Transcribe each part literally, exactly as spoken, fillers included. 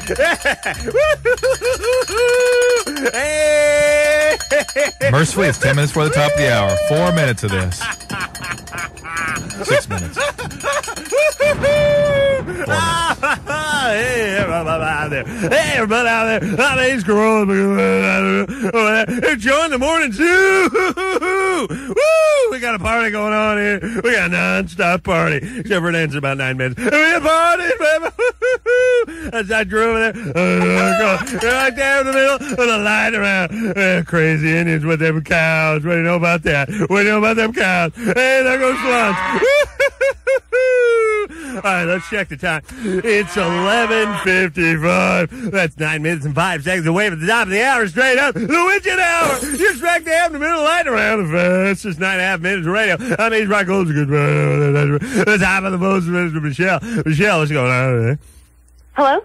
Hey! Mercifully, it's ten minutes before the top of the hour. Four minutes of this. Six minutes. Hey, everybody out there. Hey, everybody out there. My name's Corolla. Enjoying the morning zoo. Woo! We got a party going on here. We got a non-stop party. Except for it ends in about nine minutes. We got a party, baby. As I drove there, uh, right there in the middle with a light around. Uh, crazy Indians with them cows. What do you know about that? What do you know about them cows? Hey, there goes lunch. All right, let's check the time. It's eleven fifty-five. That's nine minutes and five seconds away from the top of the hour, straight up. The Widget Hour. You're smack dab in the middle of the light around. It's just nine and a half minutes of radio. I mean, Rock Gold's a good man. The top of the most, Mister Michelle. Michelle, what's going on there? Hello?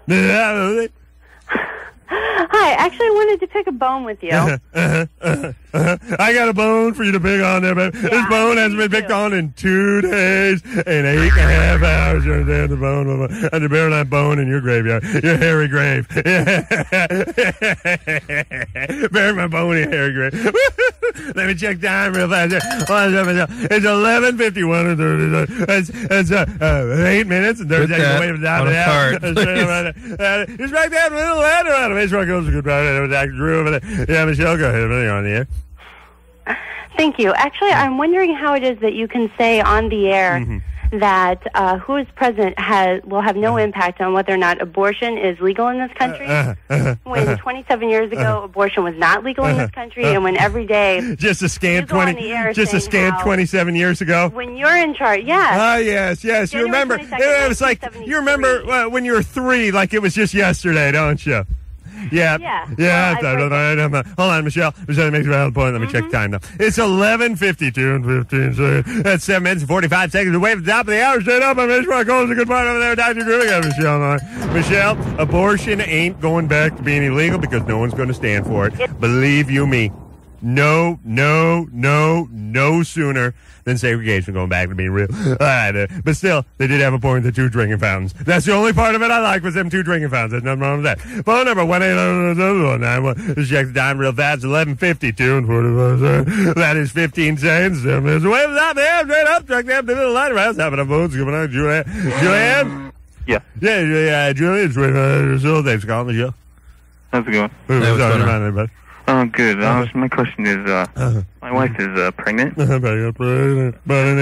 Hi, actually, I wanted to pick a bone with you. Uh-huh, uh-huh, uh-huh, uh-huh. I got a bone for you to pick on there, baby. Yeah, this bone hasn't been picked on in two days and eight and a half hours. You're there, the bone, and you're burying that bone in your graveyard. Your hairy grave. Bury my bone in your hairy grave. Let me check time real fast. It's eleven fifty-one. That's, that's uh, uh, eight minutes and thirty seconds away from the top of the hour. Just right there in the middle of the ladder out of it. Rock Goes a good party. That was Doctor Drew over there. Yeah, Michelle, go ahead. You're on the air. Thank you. Actually, I'm wondering how it is that you can say on the air mm-hmm. that uh, who is president has will have no uh-huh. impact on whether or not abortion is legal in this country. Uh, uh, uh, when uh, twenty-seven years ago, uh, abortion was not legal in this country, uh, and when every day just a scant twenty, just a scant twenty-seven years ago. When you're in charge, yes. Ah, uh, yes, yes. January you remember? It was like you remember uh, when you were three, like it was just yesterday, don't you? Yeah. Yeah. Yeah. Well, hold on, Michelle. Michelle makes a valid point. Let me mm-hmm. check time now. It's eleven fifty-two and fifteen seconds. That's seven minutes and forty-five seconds away from the top of the hour. Straight up. I'm Mister Rock Goes a good part over there. Doctor Drew. We got Michelle on. Michelle, abortion ain't going back to being illegal because no one's going to stand for it. it. Believe you me. No, no, no, no sooner than segregation going back to being real. All right, uh, but still, they did have a point with the two drinking fountains. That's the only part of it I like was them two drinking fountains. There's nothing wrong with that. Phone number one eight hundred nine one. Just check the time real fast. It's eleven fifty-two and forty-five seconds. That is fifteen seconds. Seven minutes away from that. There, straight up, truck them to the middle light around. Having a vote. Coming on, Julianne. Julianne? Yeah. Yeah, yeah, Julianne. It's uh, thanks for calling the show. How's it going? Who's hey, talking about anybody? Oh, good. Uh, Uh-huh. my question is, uh, uh-huh. my wife is uh, pregnant. Uh-huh. pregnant.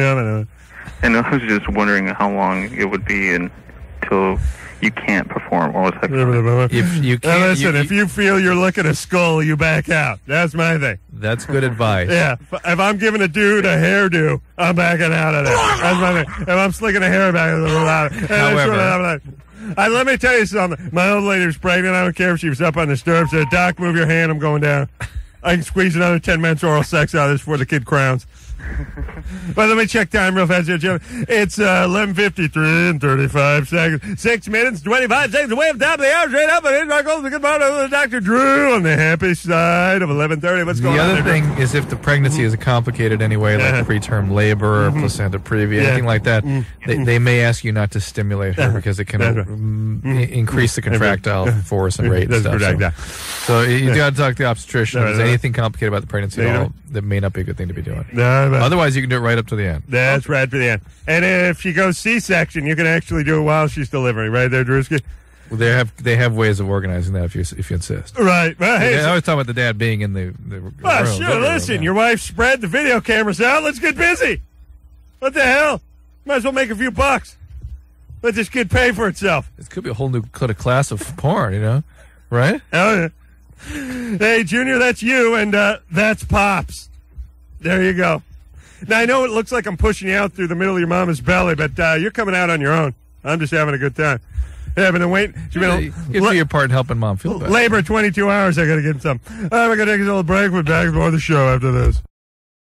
And I was just wondering how long it would be until you can't perform oral sex. If you can't, now listen, you, if you feel you're looking a skull, you back out. That's my thing. That's good advice. Yeah. If I'm giving a dude a hairdo, I'm backing out of there. That's my thing. If I'm slicking a hair back, a little louder. However, I, let me tell you something. My old lady was pregnant. I don't care if she was up on the stirrups. Said, Doc, move your hand. I'm going down. I can squeeze another ten minutes oral sex out of this before the kid crowns. But let me check time real fast here, Jim. It's uh, eleven fifty-three and thirty-five seconds. Six minutes, twenty-five seconds away from the top of the hour. Straight up, and here's Rock Goes the good part of Doctor Drew on the happy side of eleven thirty. What's going on? The on other there, thing Drew? is if the pregnancy is complicated anyway, like yeah. preterm labor or mm-hmm. placenta previa, yeah. anything like that, mm-hmm. they, they may ask you not to stimulate her because it can uh, mm-hmm. increase the contractile mm-hmm. force and rate and stuff. So, so you yeah. got to talk to the obstetrician. If there's anything complicated about the pregnancy at all, that may not be a good thing to be doing. No, Otherwise, you can do it right up to the end. That's okay. right to the end. And if she goes C-section, you can actually do it while she's delivering, right there, Drewski? Well, they have they have ways of organizing that if you if you insist. Right. Well, hey, I always talk about the dad being in the, the well, room. Sure, listen, room, yeah. your wife spread the video cameras out. Let's get busy. What the hell? Might as well make a few bucks. Let this kid pay for itself. This could be a whole new class of porn, you know? Right? Oh, yeah. Hey, Junior, that's you, and uh, that's Pops. There you go. Now, I know it looks like I'm pushing you out through the middle of your mama's belly, but uh, you're coming out on your own. I'm just having a good time. Yeah, I've been waiting. She's been yeah, you la- your part in helping Mom feel better. Labor twenty-two hours. I got to get some. All right, we're going to take a little break. We're back for the show after this.